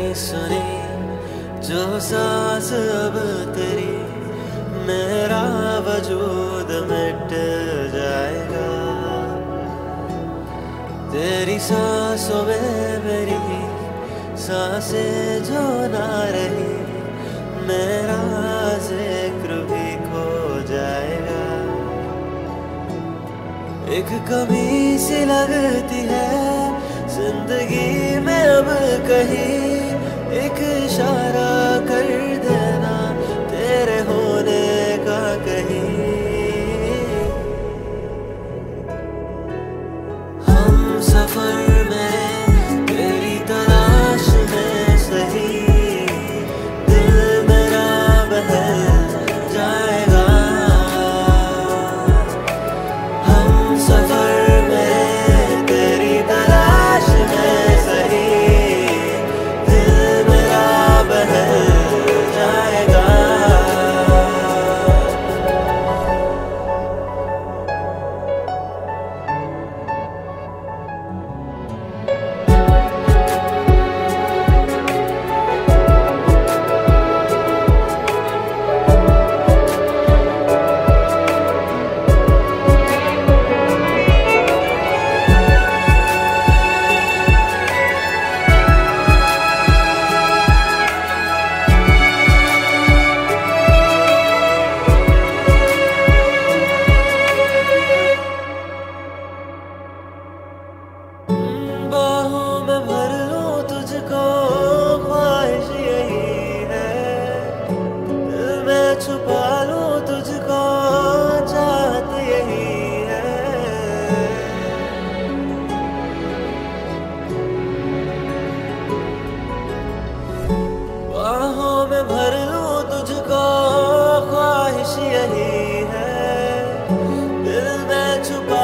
सुनी जो सांस अब तेरी, मेरा वजूद मिट जाएगा। तेरी सांसों में मेरी सांसें जो ना रही, मेरा जिक्र भी खो जाएगा। एक कमी सी लगती है जिंदगी में अब कहीं, एक इशारा कर देना तेरे होने का कहीं। हम सफर में तेरी तलाश में सही, दिल मेरा बहल जाएगा। हम सफर में तेरी तलाश में सही, दिल मेरा बहल जाएगा। बाहों में भर लूं तुझको, ख्वाहिश यही है। दिल में छुपा लूं तुझको, चाहत यही है। बाहों में भर लूं तुझको, ख्वाहिश यही है। दिल में छुपा